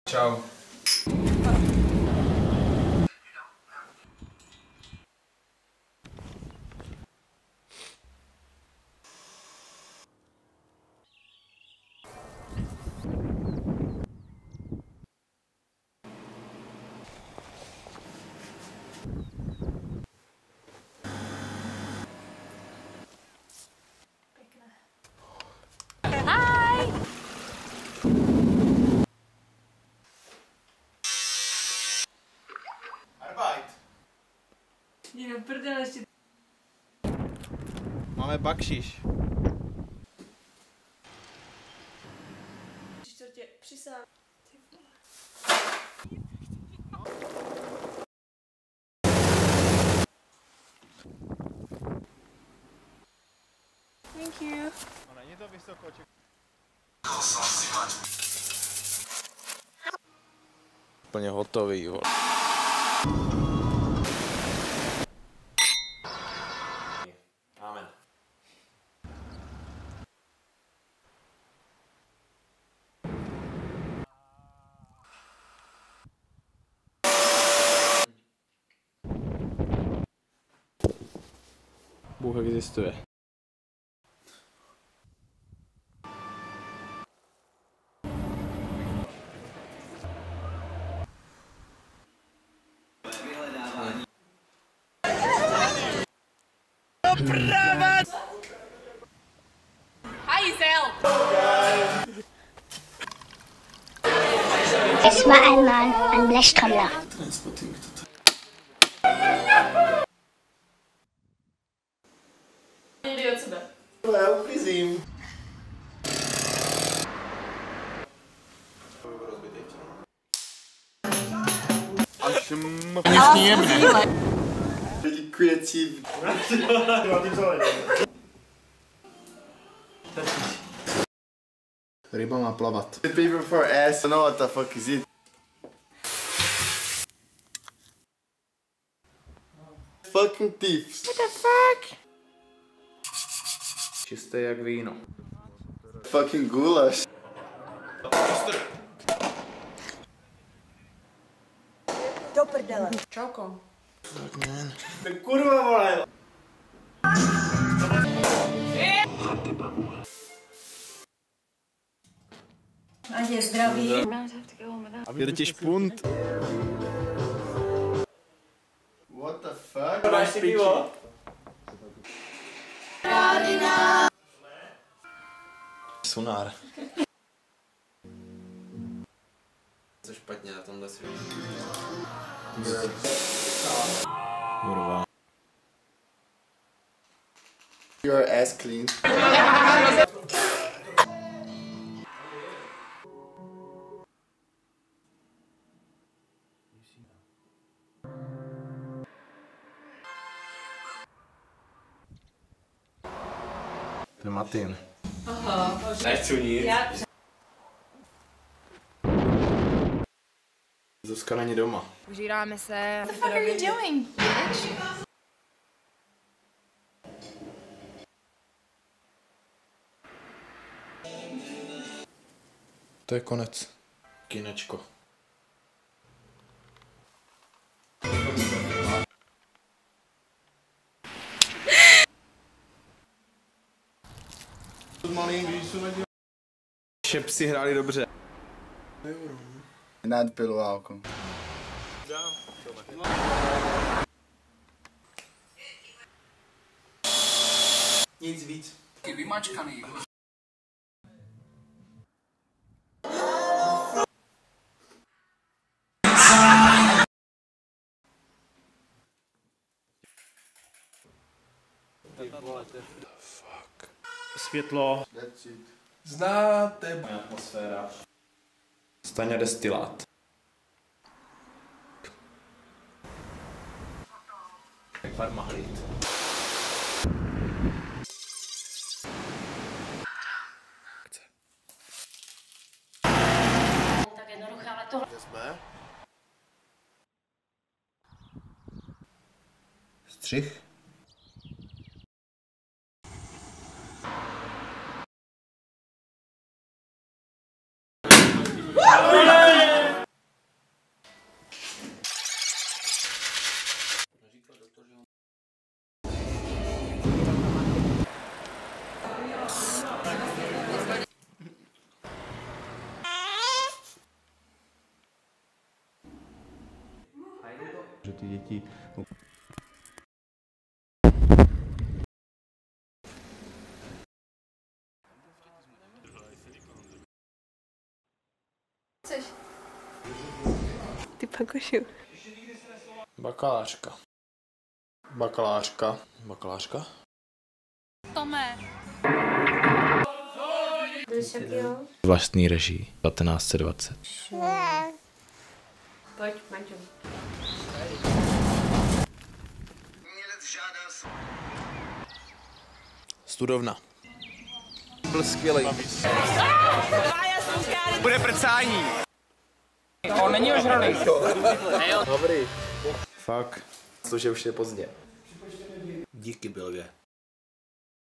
Čau. Jdi do prdele ještě. Máme bakšiš. Čtvrtě, přisám. Thank you. No není to vysoko, úplně hotový, vole. Amen. Bůh existuje. Es war einmal ein Blechtrommler. Jdi od sebe. Já uklízím. Really creative. Ryba má plavat. Paper for ass. I don't know what the fuck is it. Fucking thieves. What the fuck? Čisté jak víno. Fucking goulash. Do prdele. Čauko. Fuck man. Kurva vole. Ať je zdravý. Je ti špunt. What the fuck? Dáš si pivo? Sunár. Co špatně na tomhle světě? Kurva. Your ass clean. To je Martin. Aha. Nechci nic. Zuzka není doma. Užíráme se. What the fuck are you doing, bitch? To je konec. Kinečko. Šepsi hráli dobře. Nad pilu alko. Nic víc. Vymačkaný. Fuck. Světlo. Znáte. Atmosféra. Staňa destilát. Jak farma hlíd. Tak jednoduché, ale tohle. Jsme? Střih. ty děti. Ty Pakošu. Bakalářka. Bakalářka. Bakalářka? Tome. Vlastní režii 1920. Pojď, Maťo. Studovna. Byl skvělý. Bude prcání. On není ožralý. Dobrý. Fakt. Což je už je pozdě. Díky, Bilge.